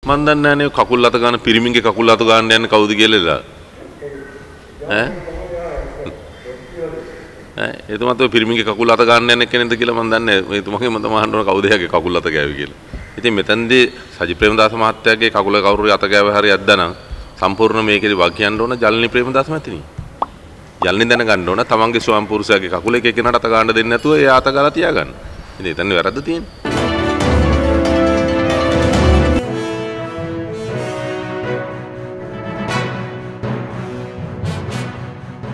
මන් දන්නේ නැනේ කකුල් අත ගන්න පිරිමින්ගේ කකුල් අත ගන්න යන්නේ කවුද කියලා. එතුමාත් ඔය පිරිමින්ගේ කකුල් අත ගන්න යන කෙනෙක්ද කියලා මන් දන්නේ නැහැ. එතුමාගේ මම තමයි අහන්න ඕන කවුද එයාගේ කකුල් අත ගෑවේ කියලා. ඉතින් මෙතනදී සජි ප්‍රේමදාස මහත්තයාගේ කකුල කවුරු අත ගෑව හරි යද්දනම් සම්පූර්ණ මේකේ වග කියන්න ඕන ජල්නි ප්‍රේමදාස මහත්මිය. ජල්නි දැනගන්න ඕන තමන්ගේ ස්වාම පුරුෂයාගේ කකුල එක එකනට අත ගන්න දෙන්නේ නැතුව එයා අත ගාලා තියාගන්න. ඉතින් එතන වැරද්ද තියෙන්නේ.